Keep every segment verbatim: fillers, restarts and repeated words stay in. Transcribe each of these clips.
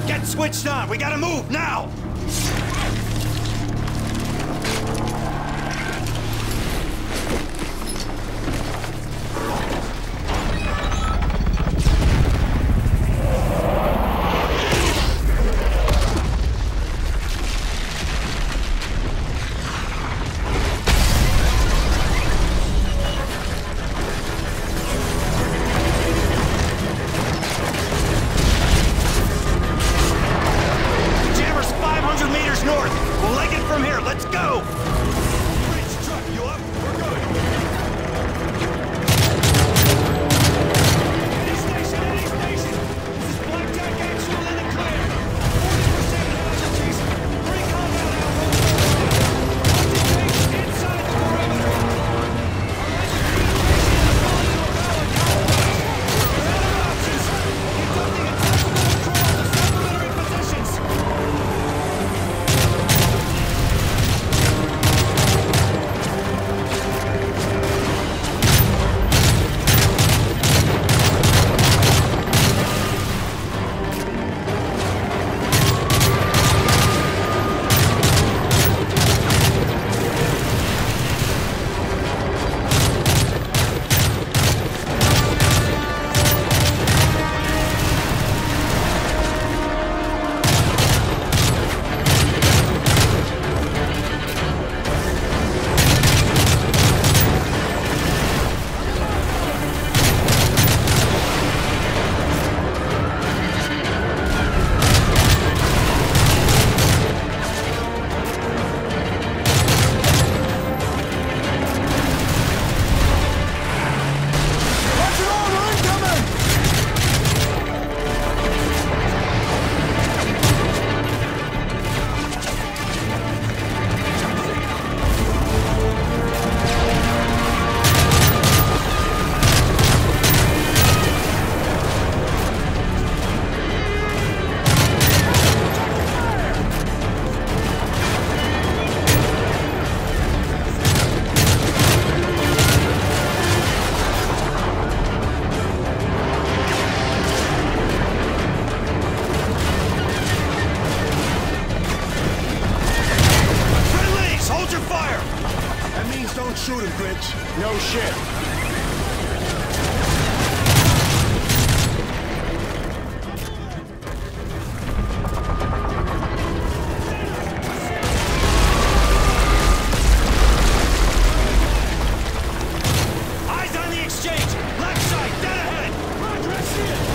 Get switched on! We gotta move, now! No shit. Eyes on the exchange! Left side, dead ahead! Roger, I see it!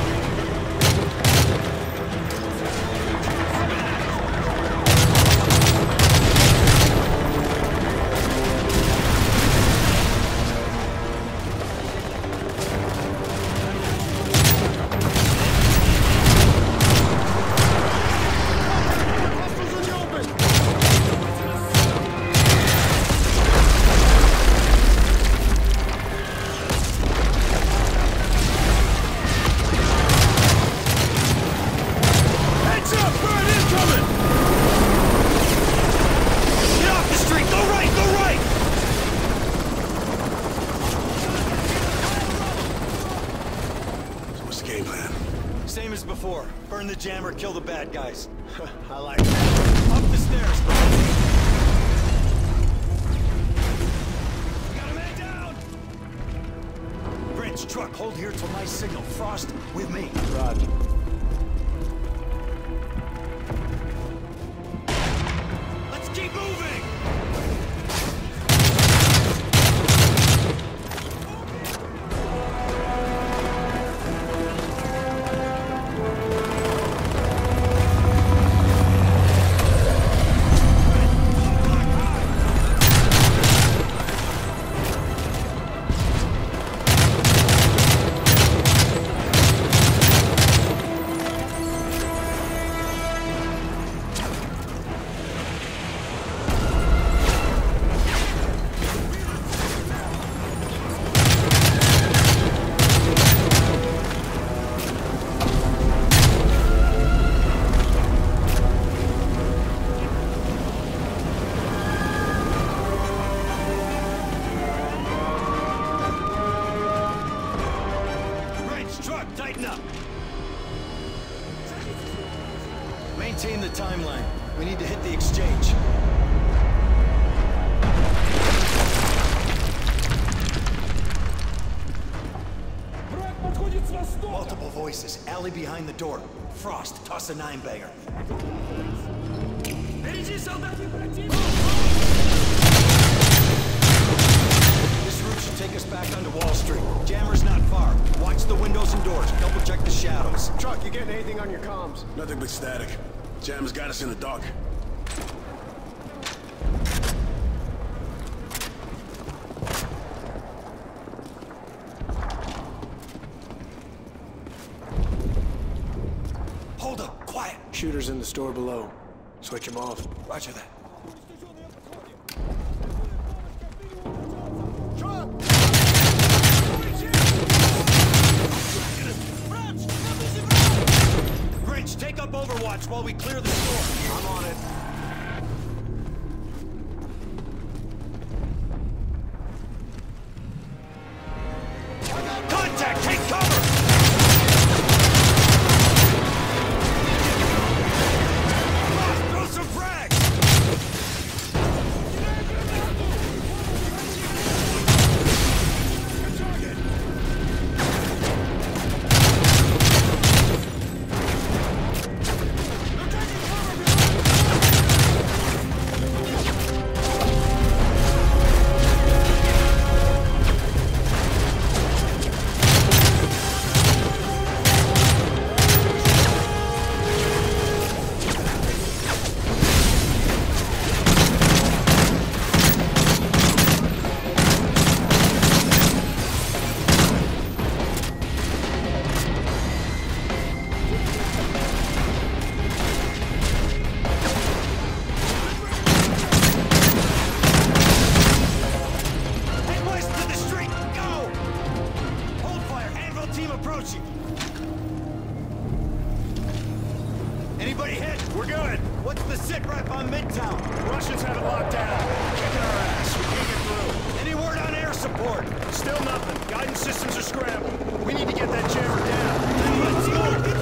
Same as before. Burn the jammer, kill the bad guys. I like that. Up the stairs, bro. Got a man down! Bridge, truck, hold here till my signal. Frost, with me. Roger. Let's keep moving! Maintain the timeline. We need to hit the exchange. Multiple voices. Alley behind the door. Frost, toss a nine-bagger. This route should take us back onto Wall Street. Jammer's not far. Watch the windows and doors. Double check the shadows. Chuck, you getting anything on your comms? Nothing but static. Jammer's got us in the dark. Hold up, quiet. Shooters in the store below. Switch them off. Roger that. Grinch, take up Overwatch while we clear the store. I'm on it. Contact! Take cover! Throw some frags! Anybody hit? We're good. What's the sit rep on Midtown? Russians have it locked down. Kicking our ass. We can't get through. Any word on air support? Still nothing. Guidance systems are scrambled. We need to get that jammer down. Then let's go.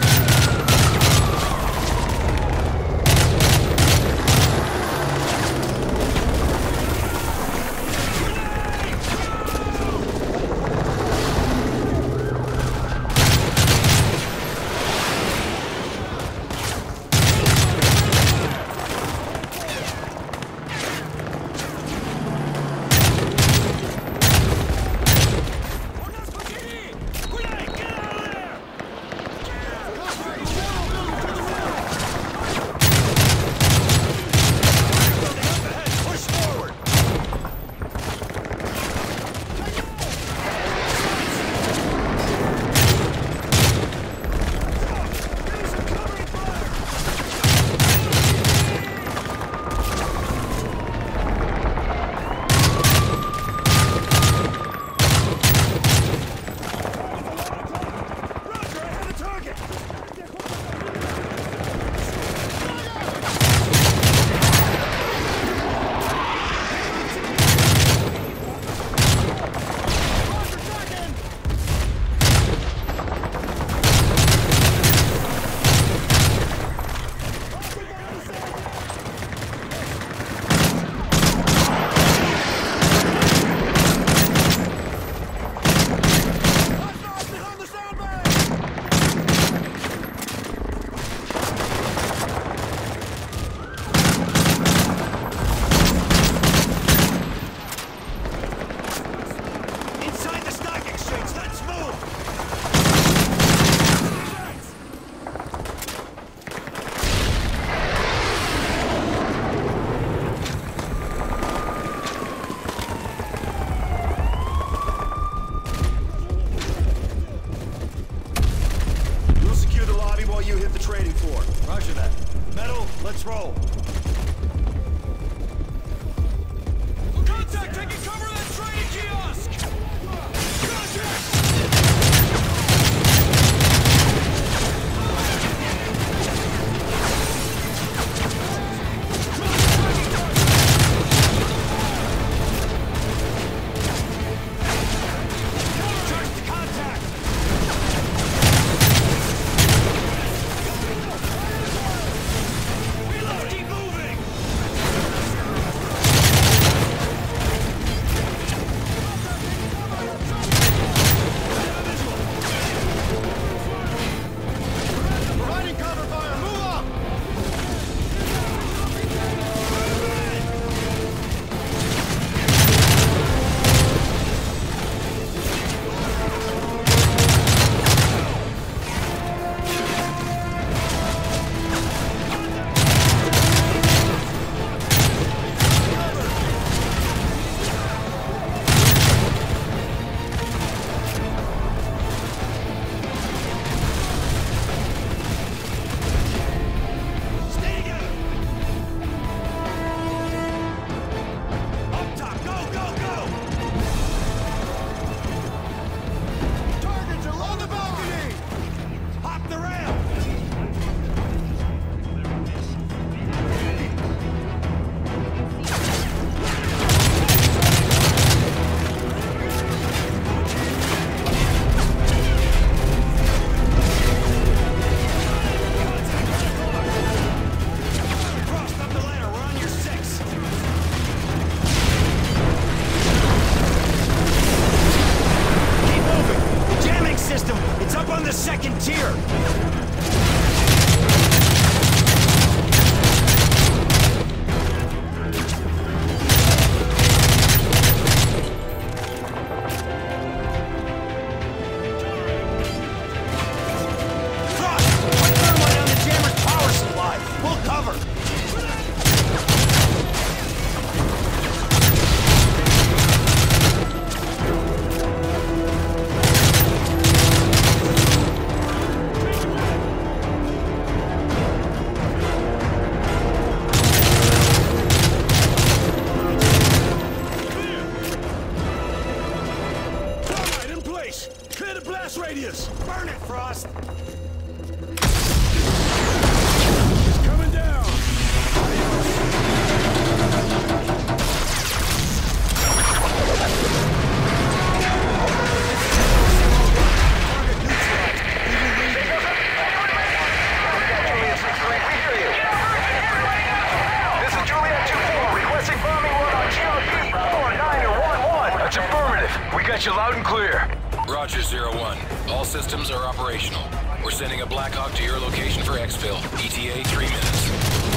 Let's roll. Contact! Taking cover of that trading kiosk! got you loud and clear. Roger, Zero One. All systems are operational. We're sending a Black Hawk to your location for exfil. E T A, three minutes.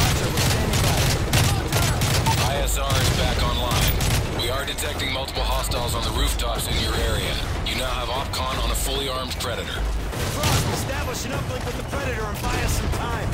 I S R is back online. We are detecting multiple hostiles on the rooftops in your area. You now have OpCon on a fully armed Predator. Frost, establish an uplink with the Predator and buy us some time.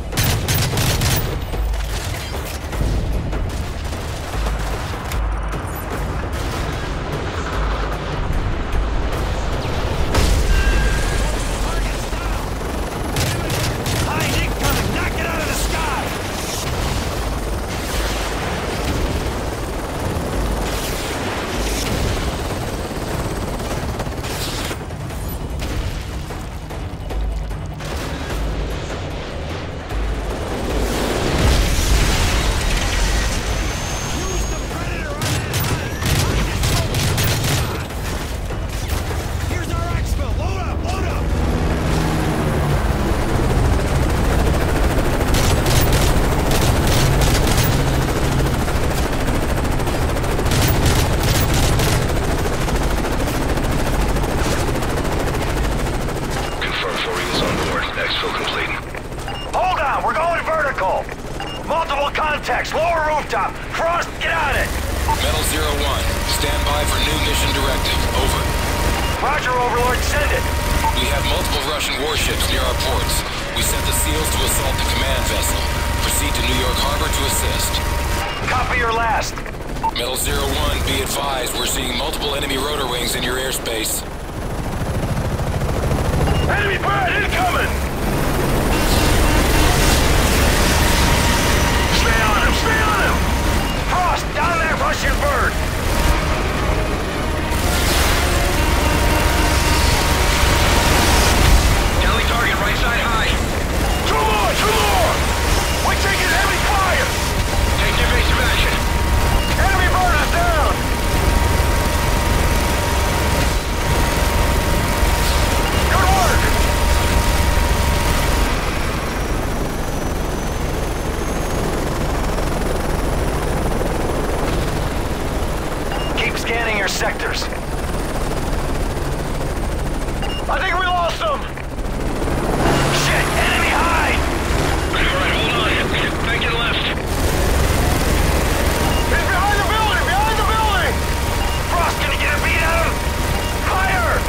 Contacts, lower rooftop. Frost, get on it! Metal Zero One, stand by for new mission directive. Over. Roger, Overlord, send it. We have multiple Russian warships near our ports. We sent the SEALs to assault the command vessel. Proceed to New York Harbor to assist. Copy your last. Metal Zero One, be advised, we're seeing multiple enemy rotor wings in your airspace. Enemy bird incoming! Stay on him, stay on him! Frost, down that Russian bird! Daily target, right side high. Two more, two more! We're taking heavy fire! Take evasive action. Enemy bird is down! Good work! Keep scanning your sectors. I think we lost them! Shit! Enemy high! Alright, hold on. Bank it left. He's behind the building! Behind the building! Frost, can you get a beat at him? Fire!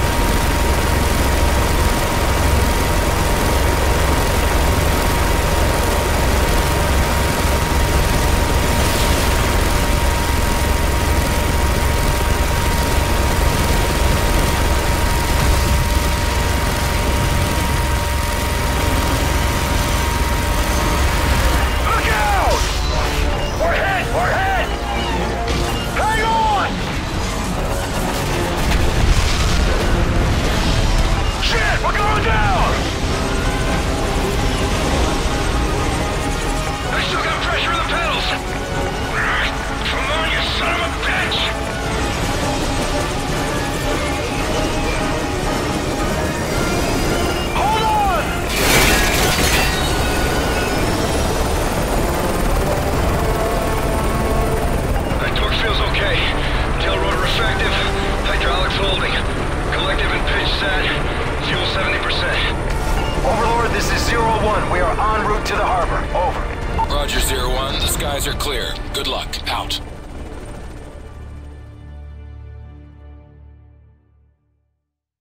Overlord, this is Zero One. We are en route to the harbor. Over. Roger, Zero One. The skies are clear. Good luck. Out.